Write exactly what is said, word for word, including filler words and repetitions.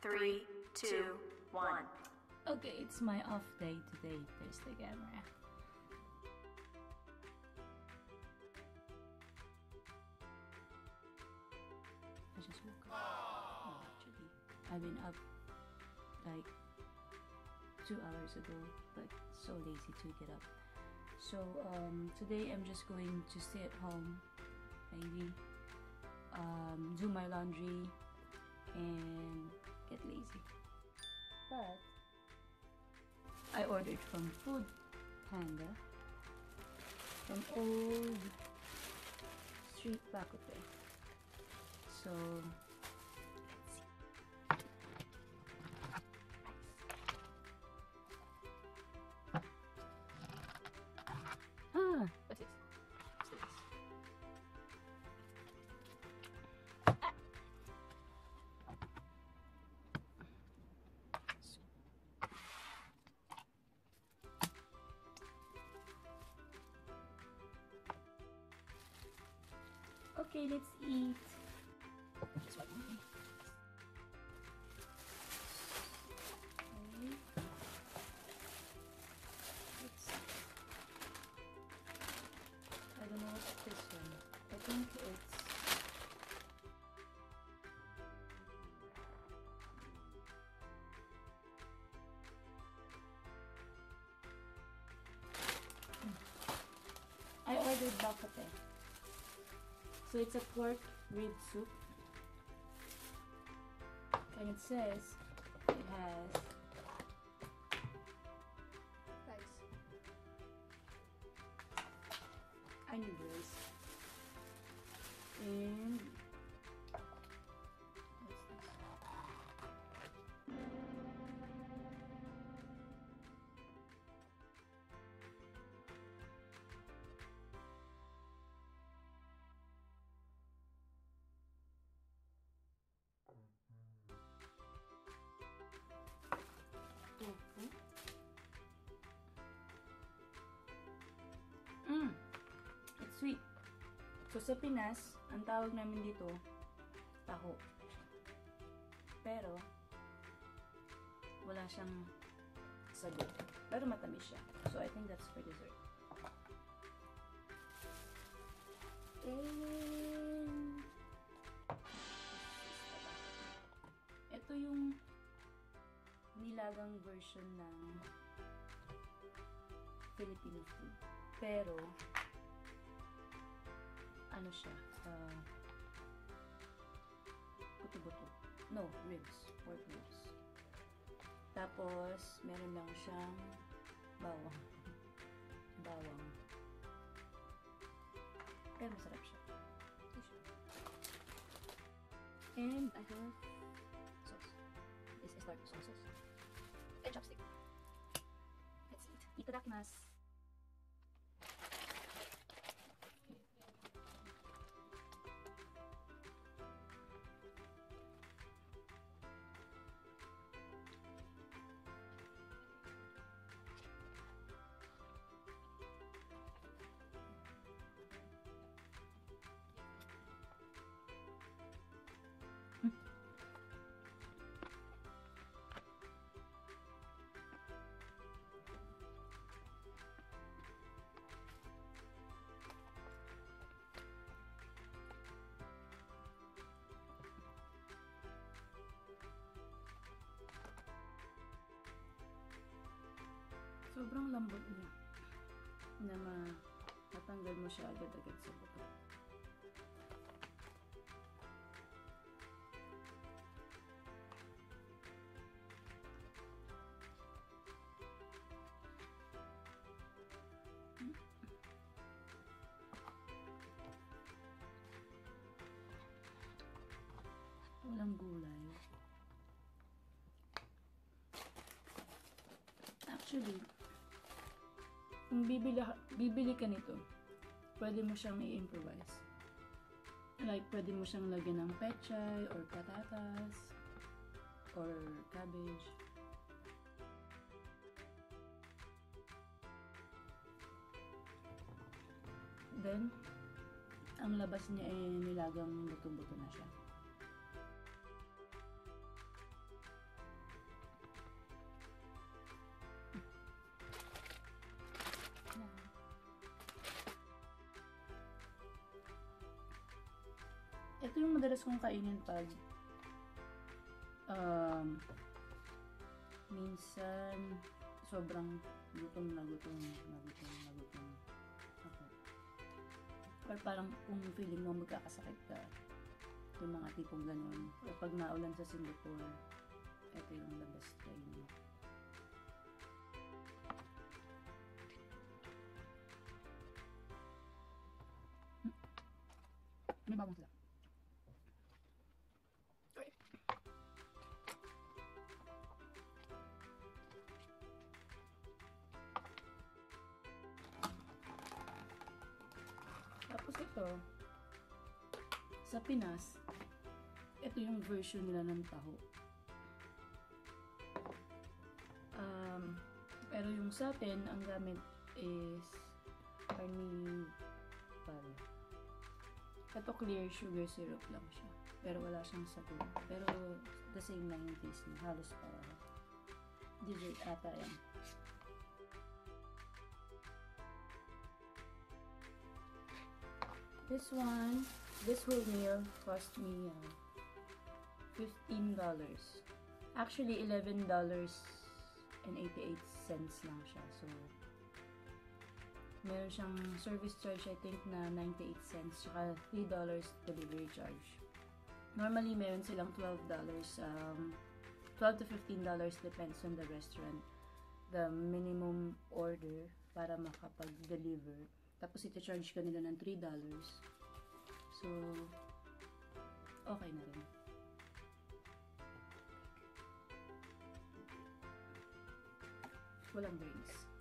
three, two, one. Okay, it's my off day today. There's the camera. I just woke up. Oh, actually, I've been up like two hours ago, but so lazy to get up. So um, today I'm just going to stay at home, maybe um, do my laundry and get lazy. But I ordered from Food Panda from old street Bak Kuh Teh. So let's see. Ah, what's this? What's this? Ah. Okay, let's eat. This one. Okay. Let's see. I don't know what's this one. I think it's I ordered Bak Kuh Teh. So it's a pork rib soup, and it says it has guys, onion rings and what's this? Tofu. Mmm, it's sweet. So sa Pinas, ang tawag namin dito, taho. Pero, wala siyang sago. Pero matamis siya. So I think that's for dessert. And ito yung nilagang version ng Filipino food. Pero, ano siya? Uh, buto-buto. No, ribs. Pork ribs. Tapos, meron lang siyang bawang. Bawang. Pero masarap siya. And I have sauce. This is dark soy sauce. And chopstick. Let's eat. Itadakimasu. Sobrang lambot niya na matanggal mo siya agad-agad sa buto. Hmm? Walang gulay. Actually, kung bibili, bibili ka nito, pwede mo siyang i-improvise. Like, pwede mo siyang lagyan ng pechay, or patatas, or cabbage. Then, ang labas niya ay nilagang buto-buto na siya. Ito yung madalas kong kainin pag um, minsan sobrang gutom na gutom na gutom na gutom ako. Or parang kung feeling mo magkakasakit ka, yung mga tipong ganun. Or pag naulan sa Singapore, ito yung the best kainin. May bawang sila. Tapos ito, sa Pinas, ito yung version nila ng taho. Um, pero yung sa atin, ang gamit is carnivore. Ito clear sugar syrup lang siya. Pero wala siyang sabaw. Pero the same lang yung taste niya. Halos para dessert ata yan. This one, this whole meal cost me uh, fifteen dollars. Actually, eleven dollars and eighty-eight cents lang siya. So, meron siyang service charge, I think, na ninety-eight cents, saka three dollars delivery charge. Normally, meron silang twelve dollars, um, twelve to fifteen dollars depends on the restaurant. The minimum order para makapag-deliver. Tapos, ita-charge ka nila ng three dollars. So, okay na rin. Walang drinks.